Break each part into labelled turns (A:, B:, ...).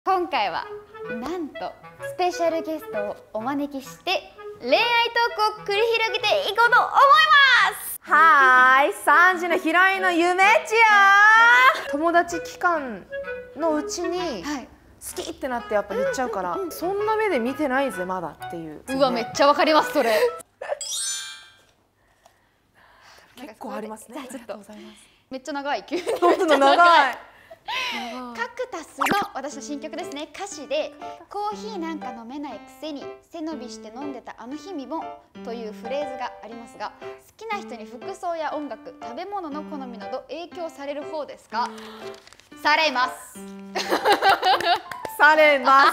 A: 今回はなんとスペシャルゲストをお招きして恋愛トークを繰り広げていこうと思います。
B: はーい、3時のヒロインのゆめっちよ。友達期間のうちに好きってなってやっぱ言っちゃうから、そんな目で見てないぜまだっていう。
A: うわ、めっちゃわかりますそれ。
B: 結構ありますね。
A: じゃあちょっとめっちゃ長い、急に
B: 本当の長い。
A: カクタスの私の新曲ですね。歌詞でコーヒーなんか飲めないくせに背伸びして飲んでたあの日々もというフレーズがありますが、好きな人に服装や音楽、食べ物の好みなど影響される方ですか？されます。
B: されます。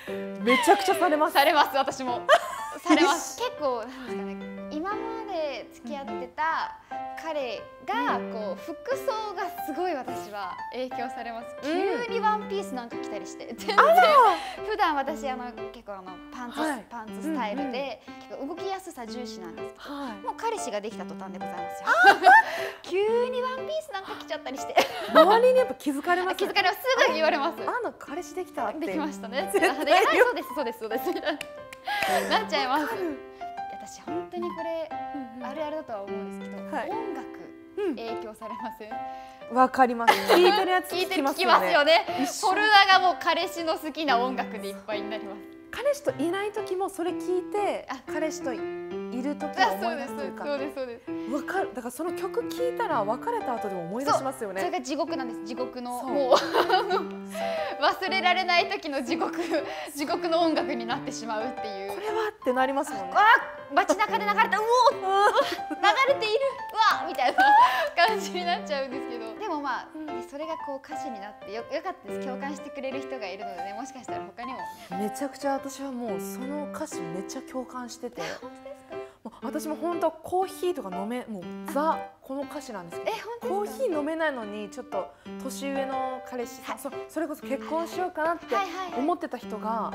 B: めちゃくちゃされます。
A: されます。私もされます。結構なんですかね、今まで付き合ってた彼がこう服装がすごい私は影響されます。急にワンピースなんか着たりして、全然普段私結構パンツスタイルで結構動きやすさ重視なんですけど、もう彼氏ができた途端でございますよ。急にワンピースなんか着ちゃったりして、
B: 周りにやっぱ気づかれます。
A: 気づかれます。すぐ言われます。
B: 彼氏できたって。
A: できましたね。そうですそうですそうですみたいななっちゃいます。私本当にこれあるあるだとは思うんですけど、音楽影響されません？
B: わかります。聞いてるやつ聞きますよね。
A: フォルダがもう彼氏の好きな音楽でいっぱいになります。
B: 彼氏といない時もそれ聞いて、彼氏といる時を思い出すというか。
A: そうですそうです。
B: わかる。だからその曲聞いたら別れた後でも思い出しますよね。
A: それが地獄なんです。地獄のもう忘れられない時の地獄の音楽になってしまうっていう。
B: これはってなりますもんね。
A: 街中で流れた、うお流れているわみたいな感じになっちゃうんですけど、でもまあそれがこう歌詞になってよかったです。共感してくれる人がいるのでね、もしかしたら他にも。
B: めちゃくちゃ私はもうその歌詞めっちゃ共感してて、私も本当コーヒーとかもうこの歌詞なんですけど、コーヒー飲めないのにちょっと年上の彼氏さん、それこそ結婚しようかなって思ってた人が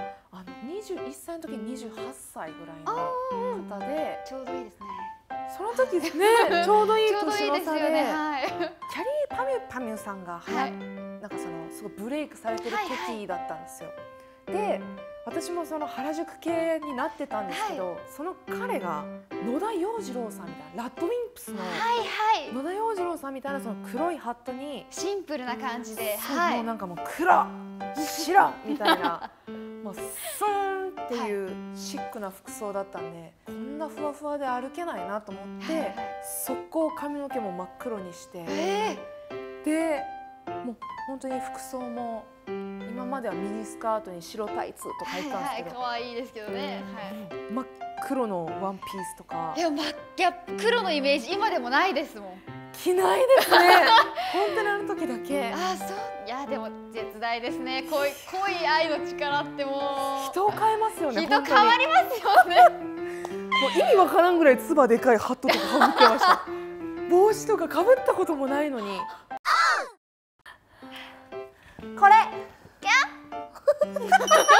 B: 21歳の時に28歳ぐらいの方で、
A: ちょうどいいですね。
B: その時ですね、ちょうどいい年の差で、キャリーパミュさんがなんかすごいブレイクされてる時だったんですよ。で私もその原宿系になってたんですけど、その彼が野田洋次郎さんみたいな、ラッドウィンプスの野田洋次郎さんみたいなその黒いハットに
A: シンプルな感じで、
B: もうなんかもう黒白みたいなもうスーンっていうシックな服装だったんで、こんなふわふわで歩けないなと思って速攻髪の毛も真っ黒にして、でもう本当に服装も今まではミニスカートに白タイツとか入ったんですけど、
A: 可愛いですけどね。
B: 真っ黒のワンピースとか。
A: いや黒のイメージ今でもないですもん。
B: 着ないですね。本当にあの時だけ。
A: そう。いやでも絶大ですね。濃い愛の力ってもう
B: 人を変えますよね。
A: 人変わりますよね。
B: もう意味わからんぐらいつばでかいハットとかかぶってました。帽子とかかぶったこともないのに。これ。キャー。キャ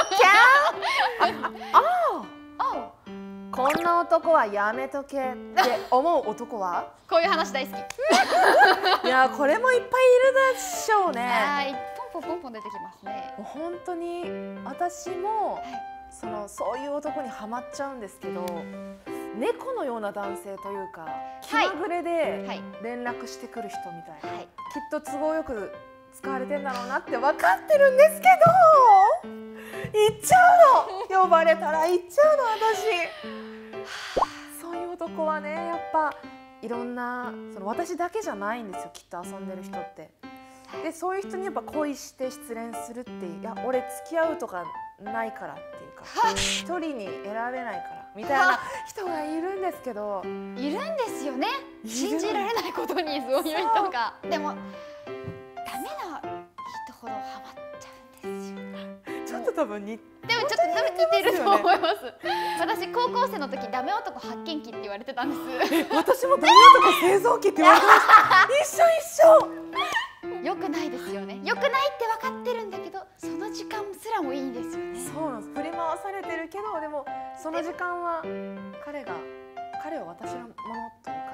B: ー。こんな男はやめとけって思う男は？
A: こういう話大好き。
B: いやこれもいっぱいいるでしょうね。
A: ポンポン出てきますね。
B: もう本当に私もそういう男にはまっちゃうんですけど、猫のような男性というか気まぐれで連絡してくる人みたいな、きっと都合よく使われてんだろうなって分かってるんですけど、行っちゃうの。呼ばれたら行っちゃうの私。そういう男はね、やっぱいろんな私だけじゃないんですよ、きっと遊んでる人って。でそういう人にやっぱ恋して失恋するって、いや俺付き合うとかないからっていうか、一人に選べないからみたいな人がいるんですけど、
A: いるんですよね。信じられないことにそういう人が。でもダメな人ほどハマっちゃうんですよ。
B: ちょっと多分
A: でもちょっと似てると思います。私高校生の時ダメ男発見器って言われてたんです。
B: 私もダメ男製造機って言われてました。一緒。
A: 良くないですよね。良くないって分かってるんだけど、その時間すらもいいんですよね。
B: そうなんです。振り回されてるけど、でもその時間は彼は私のものというか、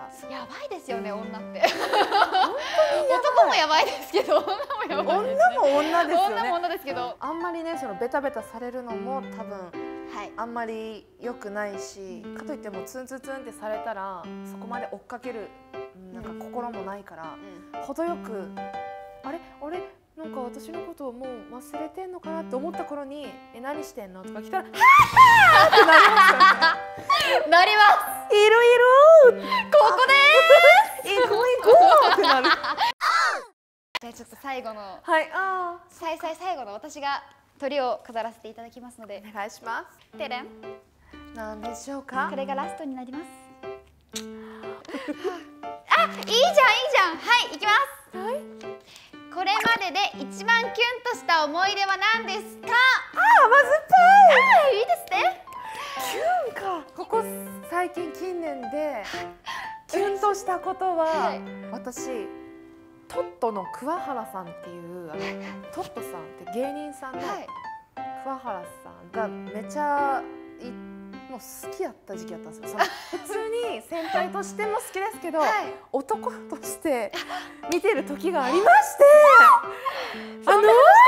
A: やばいですよね、女って男もやばいですけど、女もやばいですね。
B: 女も女ですよね。
A: 女も女ですけど、
B: あんまりね、そのベタベタされるのも多分
A: はい、
B: あんまり良くないし、かといってもツンツンツンってされたらそこまで追っかけるなんか心もないから、程よくあれなんか私のことをもう忘れてんのかなって思った頃に「何してんの?」とか来たら「はあ!」ってなりますよね。
A: なります。
B: いる
A: ここで
B: 行こうってなる。
A: じゃあちょっと最後の、
B: はい、
A: 最後の私が鳥を飾らせていただきますので、
B: お願いします。
A: てれん、
B: 何でしょうか。
A: これがラストになります。あ、いいじゃん。はい、行きます。
B: はい。
A: これまでで一番キュンとした思い出は何ですか？
B: 甘酸っぱい。
A: いいですね。
B: キュンか。ここ最近近年でキュンとしたことは、私トットの桑原さんっていうトットさんって芸人さんの桑原さんがめちゃもう好きやった時期やったんですよ。普通に先輩としても好きですけど、男として見てる時がありまして、
A: 恥ずかし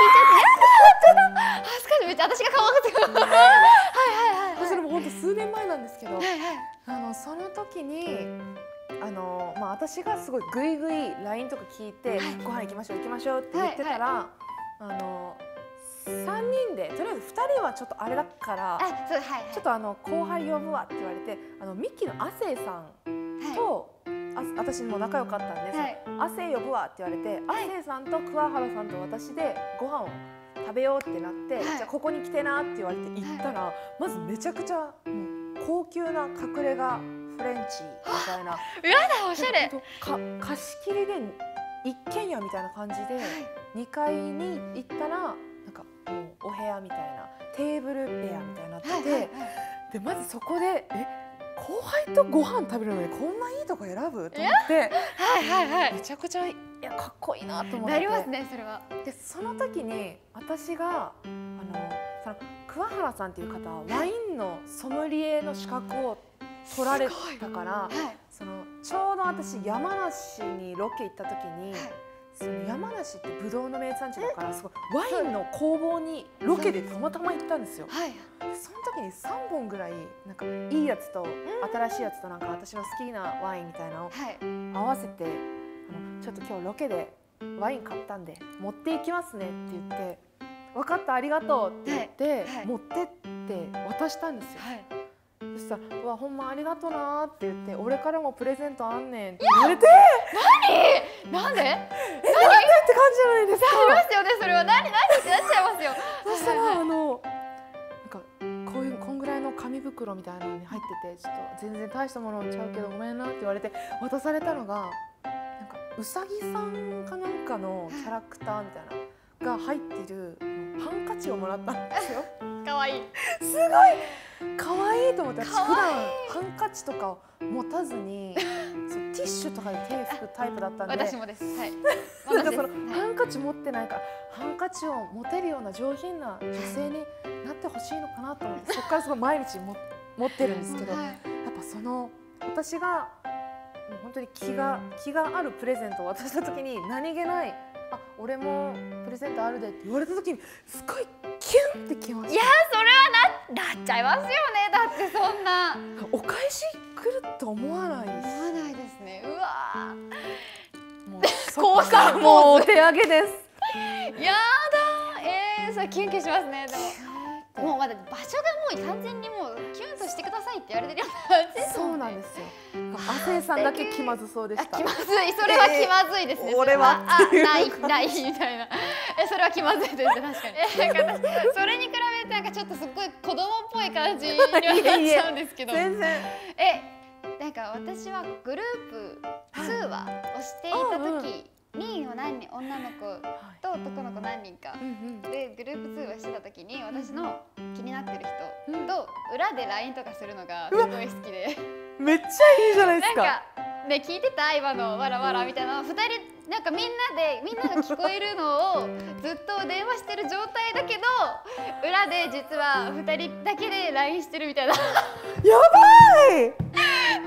A: い、めっちゃ私が顔がつく。
B: それも本当数年前なんですけど、その時に私がすごいグイグイ LINE とか聞いて「ご飯行きましょう」って言ってたら、3人でとりあえず2人はちょっとあれだからちょっと後輩呼ぶわって言われて、ミッキーの亜生さんと私も仲良かったんで「亜生呼ぶわ」って言われて、亜生さんと桑原さんと私でご飯を食べようってなって「じゃあここに来てな」って言われて行ったら、まずめちゃくちゃ高級な隠れ家フレンチみたいな、
A: やだ、おしゃれ。
B: 貸し切りで一軒家みたいな感じで2階に行ったらなんかもうお部屋みたいなテーブル部屋みたいになってて、でまずそこで後輩とご飯食べるのにこんないいとこ選ぶと思って、めちゃくちゃかっこいいなと思って。
A: なりますね、それは。
B: でその時に私がその桑原さんっていう方はワインのソムリエの資格を取られたから、そのちょうど私山梨にロケ行った時に、その山梨ってブドウの名産地だから、すごいワインの工房にロケでたまたま行ったんですよ。その時に3本ぐらいなんかいいやつと新しいやつとなんか私の好きなワインみたいなのを合わせて、ちょっと今日ロケでワイン買ったんで持っていきますねって言って、分かったありがとうって言って持ってって渡したんですよ。そしたら「うわほんまありがとな」って言って「俺からもプレゼントあんねん」って言われて
A: 何なんでって感
B: じじゃないですか。
A: ありますよね、それは。何ってなっちゃいますよ。
B: そしたらなんかこんぐらいの紙袋みたいなのに入ってて、ちょっと全然大したものちゃうけどごめんなって言われて渡されたのが、なんかうさぎさんかなんかのキャラクターみたいなが入ってるハンカチをもらったんですよ。
A: かわいい。
B: すごい可愛いと思って、私普段ハンカチとかを持たずにティッシュとかで手拭くタイプだったんで、
A: 私もです。はい。
B: なんかそのハンカチ持ってないから、ハンカチを持てるような上品な女性になってほしいのかなと思って、そこからすごい毎日持ってるんですけど、やっぱその私がもう本当に気があるプレゼントを渡した時に何気ない「あ、俺もプレゼントあるで」って言われた時にすごいキュンってきました。
A: いや、それはなっちゃいますよね。だってそんな
B: お返し来ると思わないし。
A: 思わないですね。うわ
B: もう降参もうお手上げです。
A: やだ。それキュンキュンしますね。でももうまだ場所がもう完全にもうキュンとしてくださいって言われてるような感じですもんね。
B: そうなんですよ。亜生さんだけ気まずそうでした。
A: 気まずい、それは気まずいですね。
B: 俺は
A: ないみたいな。それは気まずいですね、確かに。それに比べてなんかちょっとすっごい子供っぽい感じにはなっちゃうんですけど。
B: 全然。
A: なんか私はグループ通話をしていた時に女の子と男の子何人かでグループ通話してた時に、私の気になってる人と裏で LINE とかするのがすごい好きで。
B: めっちゃいいじゃないですか。
A: なんかね、聞いてた今のわらわらみたいな、2人なんかみんなが聞こえるのをずっと電話してる状態だけど、裏で実は2人だけで LINE してるみたいな。
B: やばい。
A: 超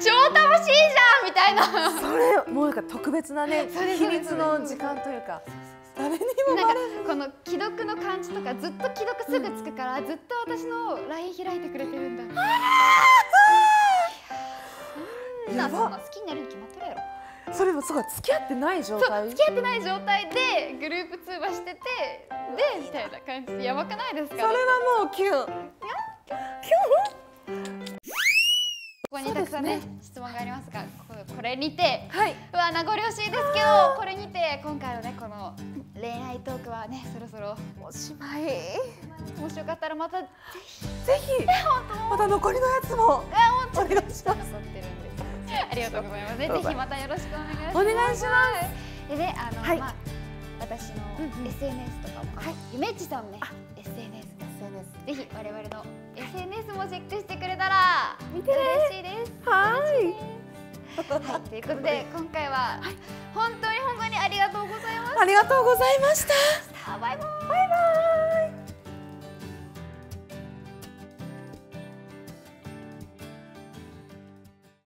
A: 超楽しいじゃんみたいな。
B: それもうなんか特別なね秘密の時間というか。誰にも
A: なんかこの既読の感じとかずっと既読すぐつくからずっと私の LINE 開いてくれてるんだ。そんな好きになるに決まってるやろ。
B: それもすごい付き合ってない状態。
A: 付き合ってない状態でグループ通話しててでみたいな感じでやばくないですか。
B: それはもうキュン。
A: ここにたくさんね質問がありますが、これにて、
B: はい、
A: うわ名残惜しいですけど、これにて今回のねこの恋愛トークはねそろそろ
B: おしまい。
A: もしよかったらまたぜひ
B: また残りのやつもお願いします。
A: ありがとうございます。ぜひまたよろしくお願いします。
B: お願いします。
A: でねまあ私の SNS とかもゆめっちさんね SNS ぜひ我々の SNS もチェックしてくれたら
B: 見てね。
A: 嬉しいです。
B: はい。
A: ということで今回は本当にありがとうございました。
B: ありがとうございました。
A: バイバイ。